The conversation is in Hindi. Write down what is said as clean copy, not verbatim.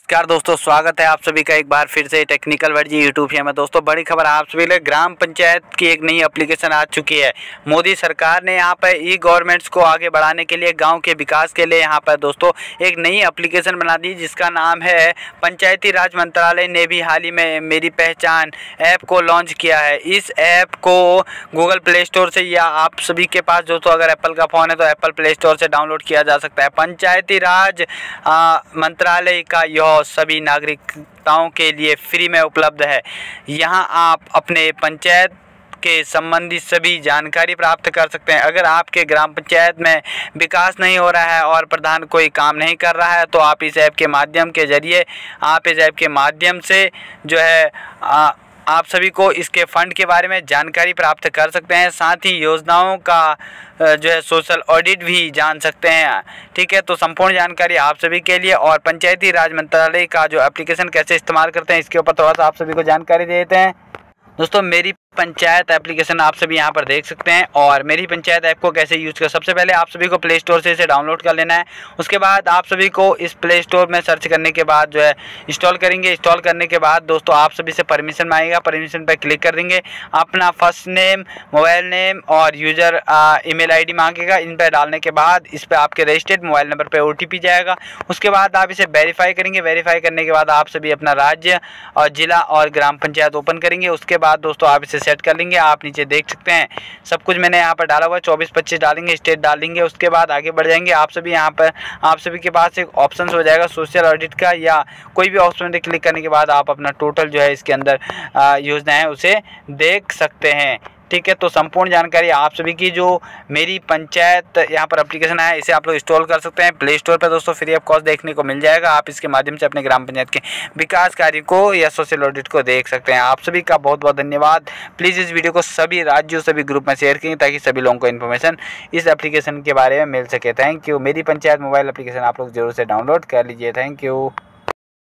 नमस्कार दोस्तों, स्वागत है आप सभी का एक बार फिर से technical word ji YouTube channel में। दोस्तों बड़ी खबर आप सभी लिए, ग्राम पंचायत की एक नई एप्लीकेशन आ चुकी है। मोदी सरकार ने यहाँ पर ई गवर्नमेंट्स को आगे बढ़ाने के लिए, गांव के विकास के लिए यहाँ पर दोस्तों एक नई एप्लीकेशन बना दी जिसका नाम है पंचायती राज मंत्रालय ने भी हाल ही में मेरी पहचान ऐप को लॉन्च किया है। इस ऐप को गूगल प्ले स्टोर से या आप सभी के पास दोस्तों अगर एप्पल का फ़ोन है तो एप्पल प्ले स्टोर से डाउनलोड किया जा सकता है। पंचायती राज मंत्रालय का यह सभी नागरिकताओं के लिए फ्री में उपलब्ध है। यहां आप अपने पंचायत के संबंधी सभी जानकारी प्राप्त कर सकते हैं। अगर आपके ग्राम पंचायत में विकास नहीं हो रहा है और प्रधान कोई काम नहीं कर रहा है तो आप इस ऐप के माध्यम के जरिए से जो है आप सभी को इसके फंड के बारे में जानकारी प्राप्त कर सकते हैं। साथ ही योजनाओं का जो है सोशल ऑडिट भी जान सकते हैं। ठीक है, तो संपूर्ण जानकारी आप सभी के लिए और पंचायती राज मंत्रालय का जो एप्लीकेशन कैसे इस्तेमाल करते हैं इसके ऊपर थोड़ा सा आप सभी को जानकारी देते हैं। दोस्तों मेरी पंचायत एप्लीकेशन आप सभी यहां पर देख सकते हैं और मेरी पंचायत ऐप को कैसे यूज़ कर, सबसे पहले आप सभी को प्ले स्टोर से इसे डाउनलोड कर लेना है। उसके बाद आप सभी को इस प्ले स्टोर में सर्च करने के बाद जो है इंस्टॉल करेंगे। इंस्टॉल करने के बाद दोस्तों आप सभी से परमिशन मांगेगा, परमिशन पर क्लिक कर देंगे। अपना फर्स्ट नेम, मोबाइल नेम और यूज़र ईमेल आईडी मांगेगा। इन पर डालने के बाद इस पर आपके रजिस्टर्ड मोबाइल नंबर पर OTP जाएगा। उसके बाद आप इसे वेरीफाई करेंगे। वेरीफाई करने के बाद आप सभी अपना राज्य और जिला और ग्राम पंचायत ओपन करेंगे। उसके बाद दोस्तों आप इसे सेट कर लेंगे। आप नीचे देख सकते हैं सब कुछ मैंने यहाँ पर डाला हुआ है। 24-25 डालेंगे, स्टेट डाल देंगे। उसके बाद आगे बढ़ जाएंगे। आप सभी यहाँ पर आप सभी के पास एक ऑप्शन हो जाएगा सोशल ऑडिट का, या कोई भी ऑप्शन पे क्लिक करने के बाद आप अपना टोटल जो है इसके अंदर योजना है उसे देख सकते हैं। ठीक है, तो संपूर्ण जानकारी आप सभी की जो मेरी पंचायत यहाँ पर एप्लीकेशन है इसे आप लोग इंस्टॉल कर सकते हैं प्ले स्टोर पर। दोस्तों फ्री ऑफ कॉस्ट देखने को मिल जाएगा। आप इसके माध्यम से अपने ग्राम पंचायत के विकास कार्य को या सोशल ऑडिट को देख सकते हैं। आप सभी का बहुत बहुत धन्यवाद। प्लीज़ इस वीडियो को सभी राज्यों सभी ग्रुप में शेयर करें ताकि सभी लोगों को इन्फॉर्मेशन इस एप्लीकेशन के बारे में मिल सके। Thank you. Meri Panchayat mobile application आप लोग जरूर से डाउनलोड कर लीजिए। Thank you.